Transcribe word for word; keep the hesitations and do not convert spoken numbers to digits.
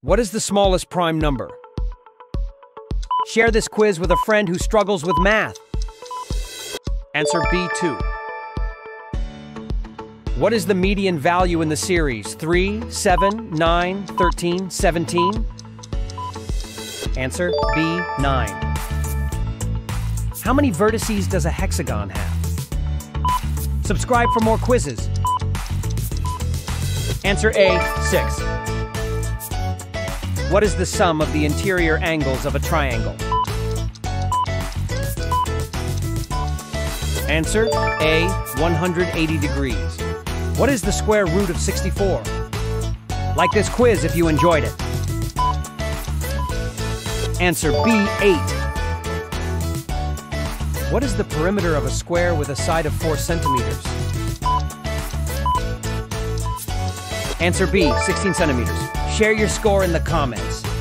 What is the smallest prime number? Share this quiz with a friend who struggles with math. Answer B two. What is the median value in the series three, seven, nine, thirteen, seventeen? Answer B nine. How many vertices does a hexagon have? Subscribe for more quizzes. Answer A six. What is the sum of the interior angles of a triangle? Answer A one hundred eighty degrees. What is the square root of sixty-four? Like this quiz if you enjoyed it. Answer B eight. What is the perimeter of a square with a side of four centimeters? Answer B, sixteen centimeters. Share your score in the comments.